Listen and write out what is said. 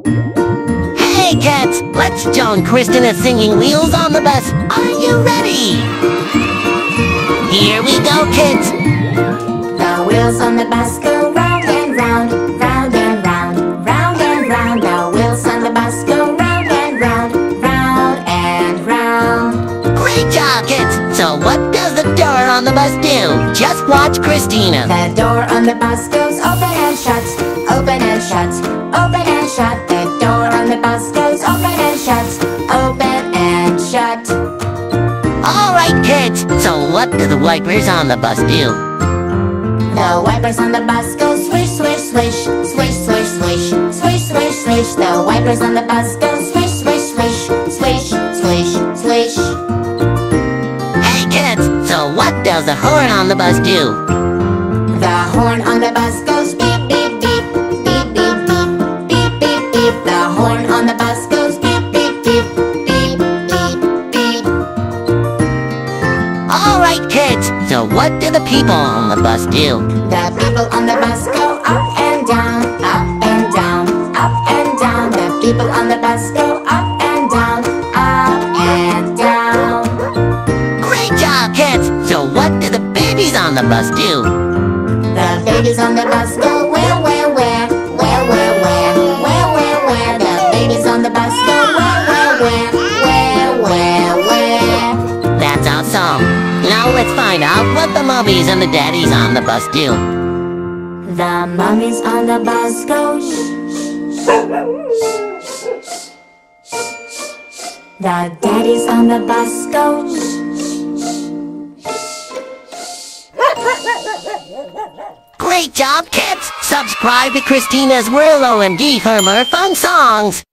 Hey kids, let's join Christina singing Wheels on the Bus. Are you ready? Here we go, kids. The wheels on the bus go round and round, round and round, round and round. The wheels on the bus go round and round, round and round. Great job, kids. So what does the door on the bus do? Just watch Christina. The door on the bus goes open and shut, open and shut, open and shut. The door on the bus goes open and shut, open and shut. All right, kids. So what do the wipers on the bus do? The wipers on the bus go swish, swish, swish, swish, swish, swish, swish, swish, swish. The wipers on the bus go swish, swish, swish, swish, swish, swish. Hey kids, so what does the horn on the bus do? The horn on the bus goes beep, beep, beep, beep, beep, beep, beep, beep, beep. The horn on the bus goes beep, beep, beep, beep, beep, beep. All right, kids. So what do the people on the bus do? The people on the bus go up and down, up and down, up and down. The people on the bus go up and down, up and down. Great job, kids. So what do the babies on the bus do? The babies on the bus go where, where, where, where, where, where, where, where, where. The babies on the bus go where, where, where, where, where. That's our song. Now let's find out what the mummies and the daddies on the bus do. The mummies on the bus go shh. The daddies on the bus go shh. Great job, kids! Subscribe to Christina's World OMG for more fun songs!